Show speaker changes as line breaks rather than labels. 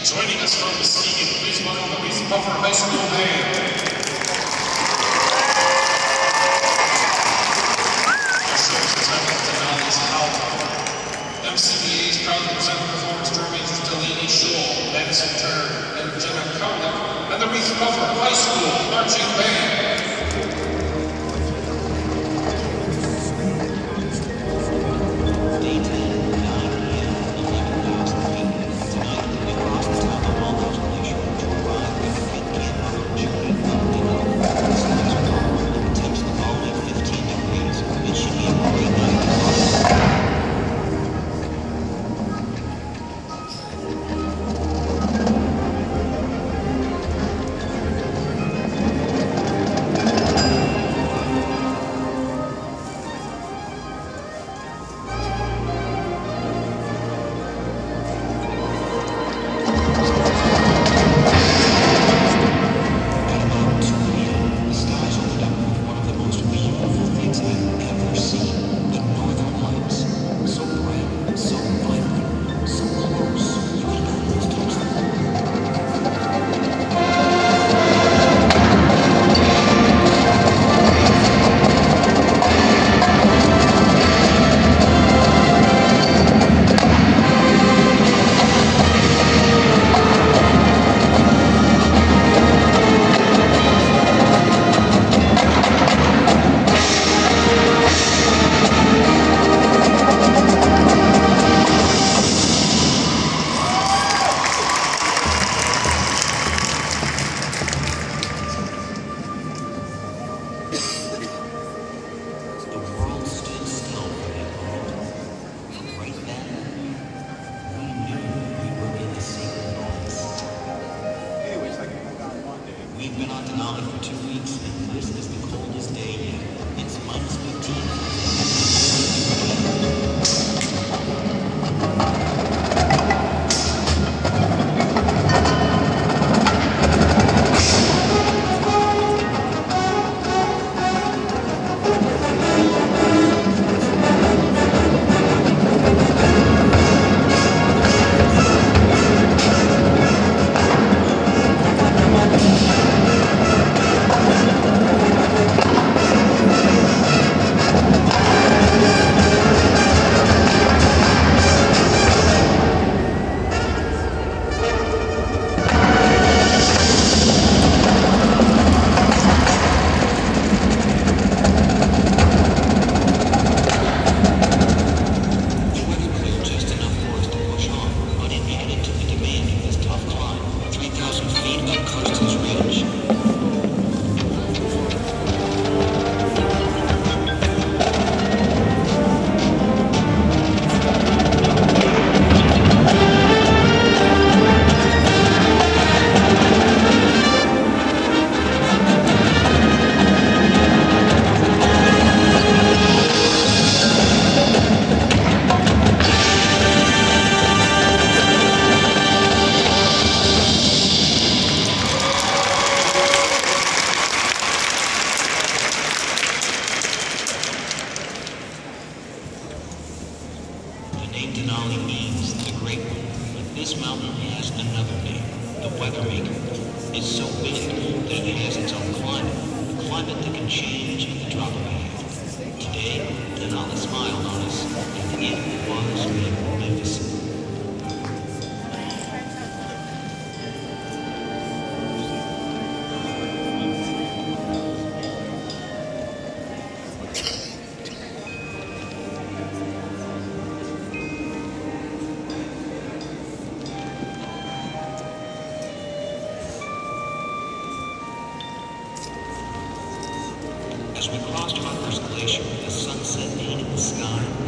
Joining us from Muskegon, please welcome the Reeths High School Band. Also presenting Denali's Howl. MCBA's proudly present performance derbies Denali, Madison Turner, and Jenna Cowlick, and the Reeths High School Marching Band.
We've been on Denali for 2 weeks, and this is the coldest day yet. It's minus 15. The name Denali means the Great One, but this mountain has another name, the Weather Maker. It's so big that it has its own climate, a climate that can change at the drop of a hat. Today, Denali smiled on us, and it was magnificent. As we crossed Harper's Glacier, the sunset painted the sky